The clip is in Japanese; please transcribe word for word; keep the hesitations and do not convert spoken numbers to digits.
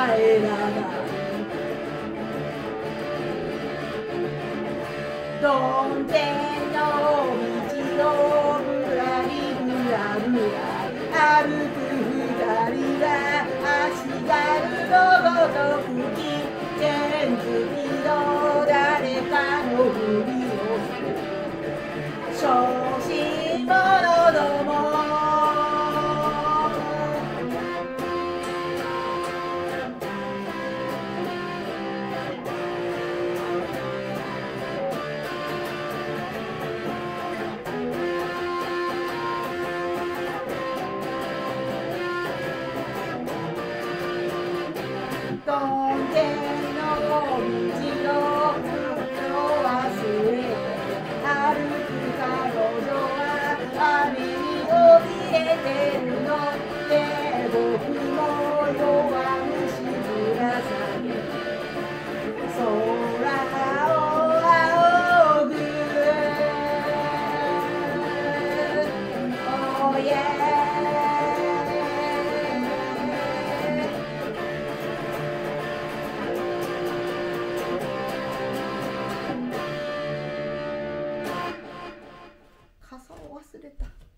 帰らないどん天の道をぶらりぶらぶら歩く二人が足軽のごとくき全スピード誰かのふりをする小心者どもどん天の道をふっと忘れて歩く彼女は雨に怯えてるので僕も弱虫ぶら下げ空を仰ぐ Oh yeah傘を忘れた。